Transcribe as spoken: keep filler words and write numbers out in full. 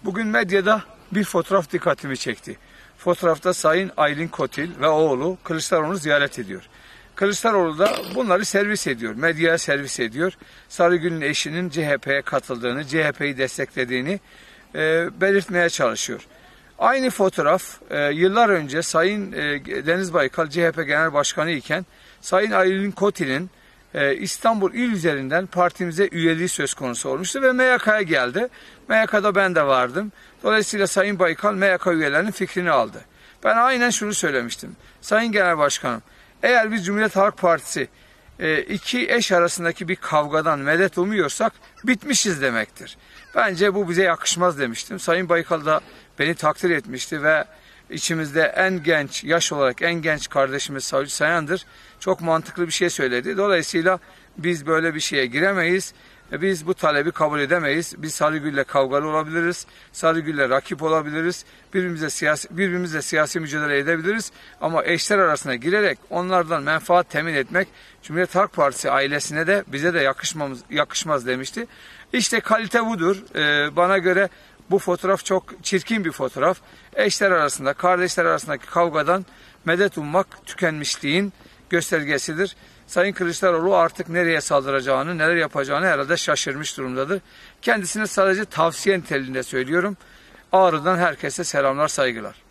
Bugün medyada bir fotoğraf dikkatimi çekti. Fotoğrafta Sayın Aylin Kotil ve oğlu Kılıçdaroğlu'nu ziyaret ediyor. Kılıçdaroğlu da bunları servis ediyor, medyaya servis ediyor. Sarıgül'ün eşinin C H P'ye katıldığını, C H P'yi desteklediğini e, belirtmeye çalışıyor. Aynı fotoğraf e, yıllar önce Sayın e, Deniz Baykal C H P Genel Başkanı iken Sayın Aylin Kotil'in e, İstanbul il üzerinden partimize üyeliği söz konusu olmuştu ve M Y K'ya geldi. M Y K'da ben de vardım. Dolayısıyla Sayın Baykal M Y K üyelerinin fikrini aldı. Ben aynen şunu söylemiştim. Sayın Genel Başkanım, eğer biz Cumhuriyet Halk Partisi e, iki eş arasındaki bir kavgadan medet umuyorsak bitmişiz demektir. Bence bu bize yakışmaz demiştim. Sayın Baykal da beni takdir etmişti ve içimizde en genç, yaş olarak en genç kardeşimiz Savcı Sayan'dır. Çok mantıklı bir şey söyledi. Dolayısıyla biz böyle bir şeye giremeyiz. Biz bu talebi kabul edemeyiz. Biz Sarıgül'le kavgalı olabiliriz. Sarıgül'le rakip olabiliriz. Birbirimizle siyasi, birbirimizle siyasi mücadele edebiliriz. Ama eşler arasına girerek onlardan menfaat temin etmek Cumhuriyet Halk Partisi ailesine de bize de yakışmamız, yakışmaz demişti. İşte kalite budur. Ee, bana göre bu fotoğraf çok çirkin bir fotoğraf. Eşler arasında, kardeşler arasındaki kavgadan medet ummak tükenmişliğin göstergesidir. Sayın Kılıçdaroğlu artık nereye saldıracağını, neler yapacağını herhalde şaşırmış durumdadır. Kendisine sadece tavsiye niteliğinde söylüyorum. Ağrı'dan herkese selamlar, saygılar.